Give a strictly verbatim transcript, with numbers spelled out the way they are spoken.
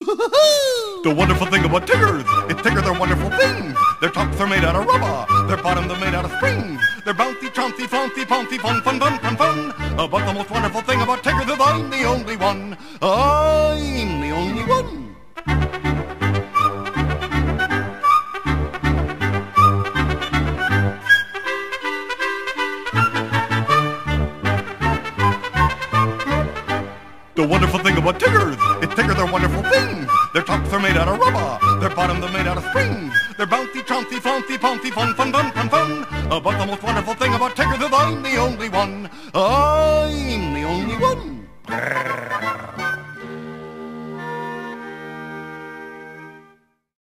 The wonderful thing about Tiggers, it's Tigger, they're wonderful things. Their tops are made out of rubber, their bottoms are made out of springs. They're bouncy, chomcy, flouncy, pouncy, fun, fun, fun, fun, fun. Uh, but the most wonderful thing about Tiggers is I'm the only one. I'm the only one. The wonderful thing about Tiggers, it's Tigger, they're wonderful things. Their tops are made out of rubber, their bottoms are made out of springs. They're bouncy, chomcy, flouncy, pouncy, fun, fun, fun, fun, fun. Uh, but the most wonderful thing about Tiggers is I'm the only one. I'm the only one.